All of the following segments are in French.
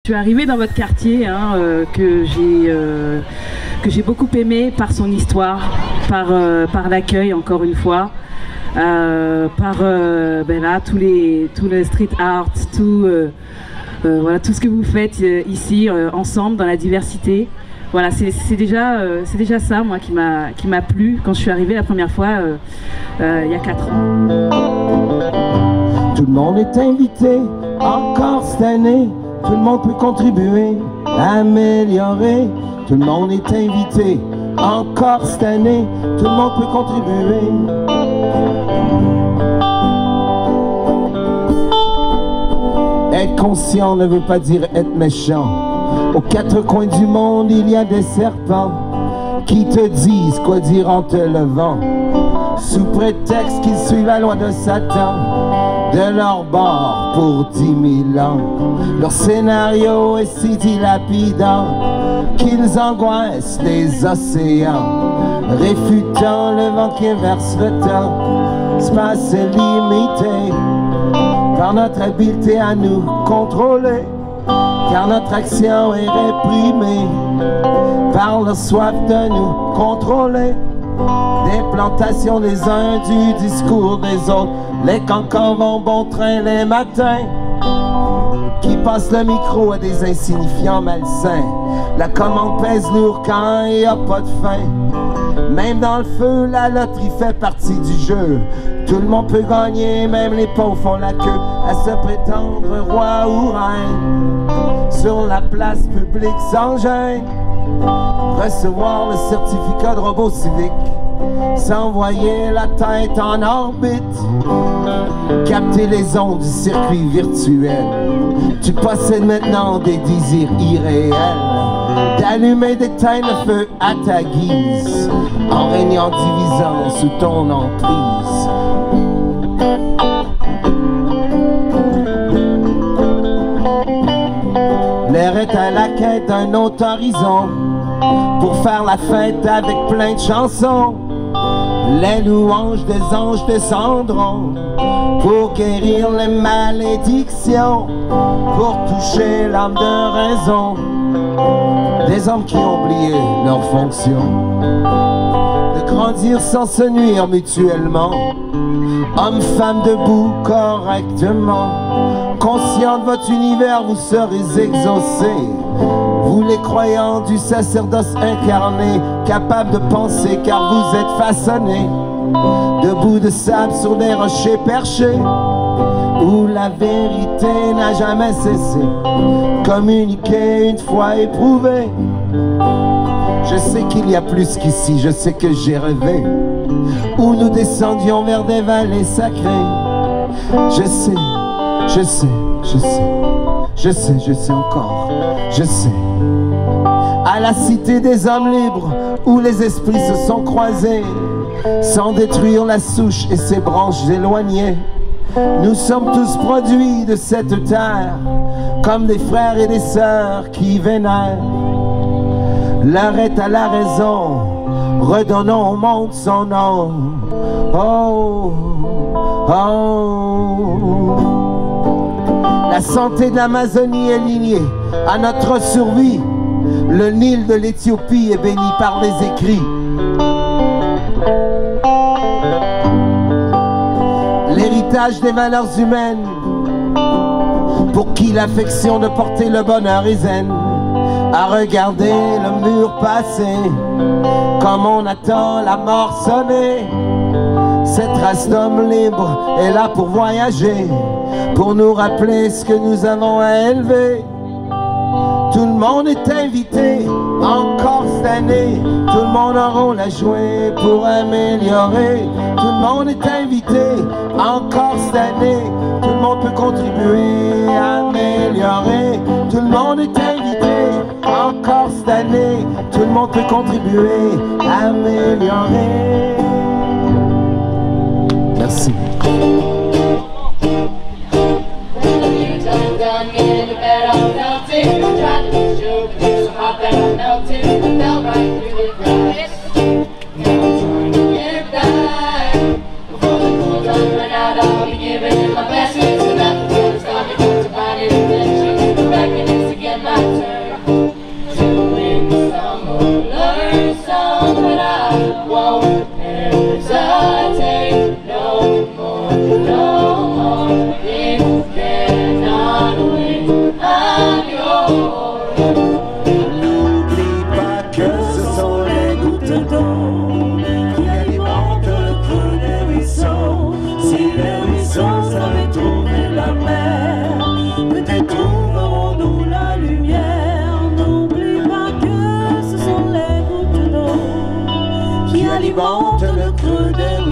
Je suis arrivée dans votre quartier que j'ai beaucoup aimé par son histoire, par l'accueil encore une fois, par tout le street art, voilà, tout ce que vous faites ici ensemble dans la diversité. Voilà, c'est déjà ça moi qui m'a plu quand je suis arrivée la première fois il y a 4 ans. Tout le monde est invité encore cette année. Tout le monde peut contribuer, améliorer. Tout le monde est invité encore cette année. Tout le monde peut contribuer. Être conscient ne veut pas dire être méchant. Aux 4 coins du monde, il y a des serpents qui te disent quoi dire en te levant, sous prétexte qu'ils suivent la loi de Satan. De leur bord pour 10 000 ans. Leur scénario est si dilapidant qu'ils angoissent les océans, réfutant le vent qui inverse le temps. Space est limité par notre habileté à nous contrôler, car notre action est réprimée par leur soif de nous contrôler. Des plantations des uns, du discours des autres. Les cancans vont bon train les matins, qui passent le micro à des insignifiants malsains. La commande pèse lourd quand il n'y a pas de fin. Même dans le feu, la loterie fait partie du jeu. Tout le monde peut gagner, même les pauvres font la queue à se prétendre roi ou reine sur la place publique sans gêne. Recevoir le certificat de robot civique, s'envoyer la tête en orbite, capter les ondes du circuit virtuel. Tu possèdes maintenant des désirs irréels, d'allumer d'éteindre le feu à ta guise, en régnant divisant sous ton emprise. L'air est à la quête d'un autre horizon, pour faire la fête avec plein de chansons. Les louanges des anges descendront pour guérir les malédictions, pour toucher l'âme de raison des hommes qui ont oublié leur fonction, de grandir sans se nuire mutuellement, hommes-femmes debout correctement. Conscient de votre univers, vous serez exaucés, vous les croyants du sacerdoce incarné, capables de penser car vous êtes façonnés, debout de sable sur des rochers perchés, où la vérité n'a jamais cessé, communiquée une fois éprouvée. Je sais qu'il y a plus qu'ici, je sais que j'ai rêvé, où nous descendions vers des vallées sacrées. Je sais, je sais, je sais, je sais, je sais encore, je sais. À la cité des hommes libres, où les esprits se sont croisés, sans détruire la souche et ses branches éloignées. Nous sommes tous produits de cette terre, comme des frères et des sœurs qui vénèrent. L'heure est à la raison, redonnons au monde son nom. Oh, oh. La santé de l'Amazonie est liée à notre survie. Le Nil de l'Éthiopie est béni par les écrits. L'héritage des valeurs humaines, pour qui l'affection de porter le bonheur est zen, à regarder le mur passer, comme on attend la mort sonner. Cette race d'hommes libres est là pour voyager, pour nous rappeler ce que nous avons à élever. Tout le monde est invité, encore cette année. Tout le monde a un rôle à jouer pour améliorer. Tout le monde est invité, encore cette année. Tout le monde peut contribuer à améliorer. Tout le monde est invité, encore cette année. Tout le monde peut contribuer à améliorer. Merci.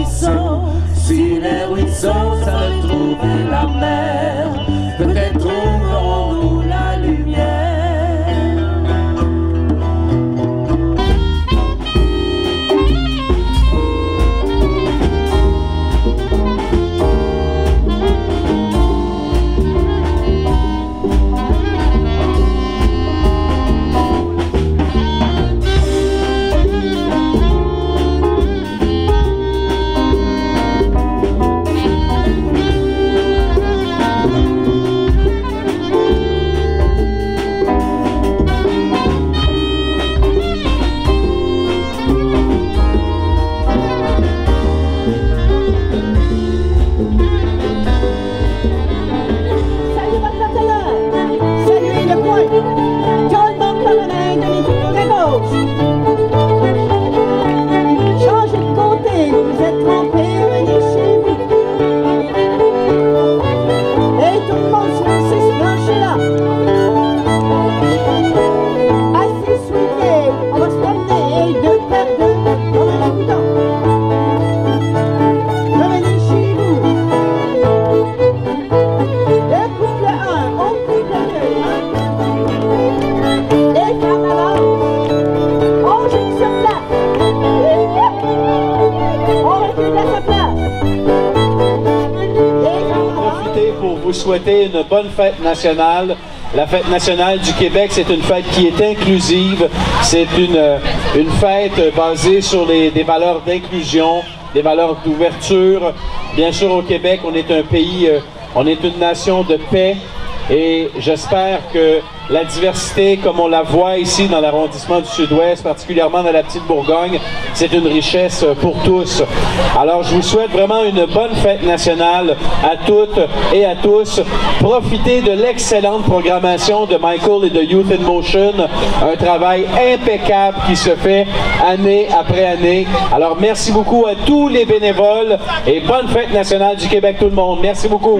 ruisseaux, si les ruisseaux savent trouver la mer, peut-être trouverons-nous la lumière. Souhaiter une bonne fête nationale. La fête nationale du Québec, c'est une fête qui est inclusive. C'est une fête basée sur des valeurs d'inclusion, des valeurs d'ouverture. Bien sûr, au Québec, on est un pays, on est une nation de paix. Et j'espère que la diversité, comme on la voit ici dans l'arrondissement du Sud-Ouest, particulièrement dans la petite Bourgogne, c'est une richesse pour tous. Alors, je vous souhaite vraiment une bonne fête nationale à toutes et à tous. Profitez de l'excellente programmation de Michael et de Youth in Motion, un travail impeccable qui se fait année après année. Alors, merci beaucoup à tous les bénévoles et bonne fête nationale du Québec tout le monde. Merci beaucoup.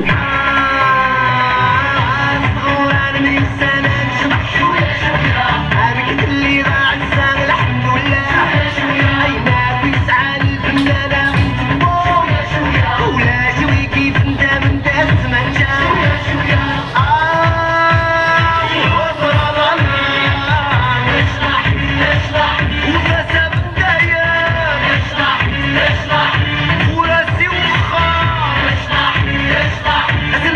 Let's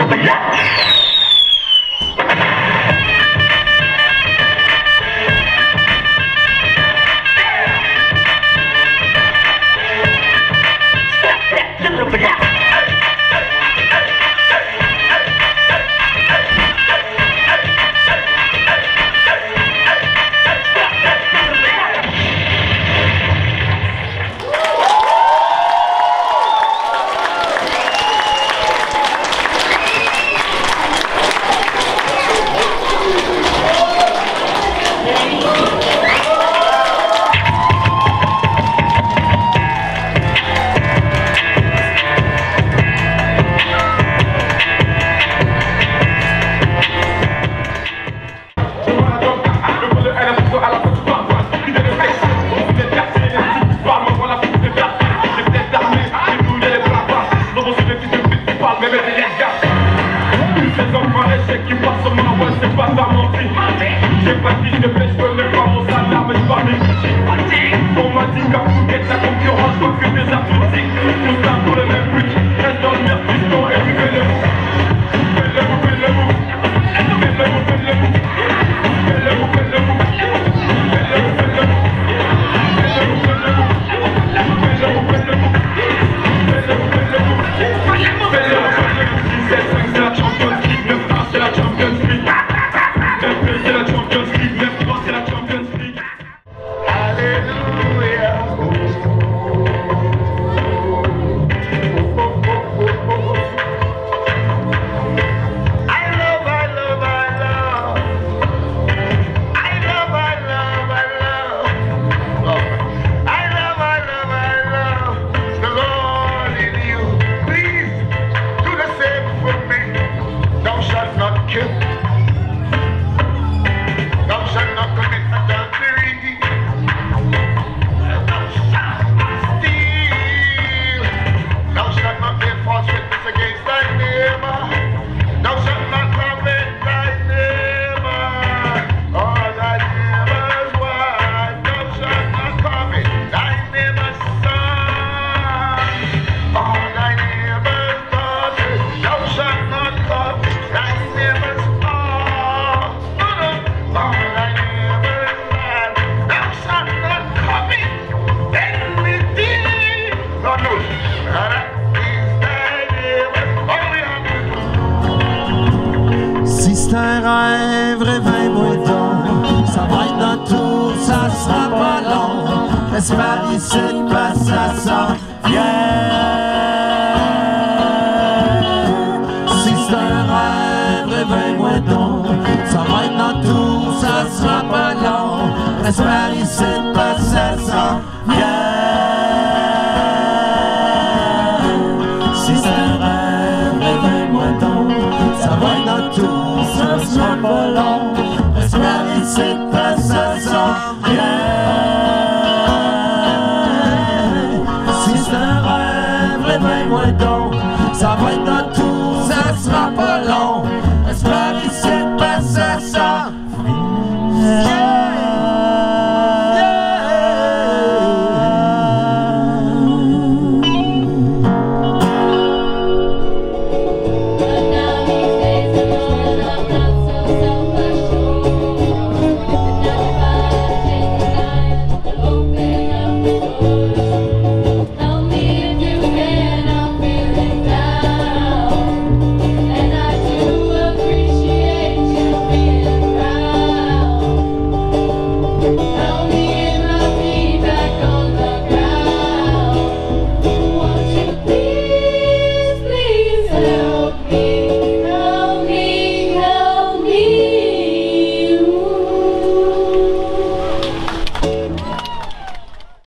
Paris, cette passe, ça s'en vient. Si c'est un rêve, réveille-moi donc. Ça va être dans tout, ça sera pas long. Paris, cette passe, ça s'en vient. Si c'est un rêve, réveille-moi donc. Ça va être dans tout, ça sera pas long. Paris, cette passe, ça s'en vient. Ça va être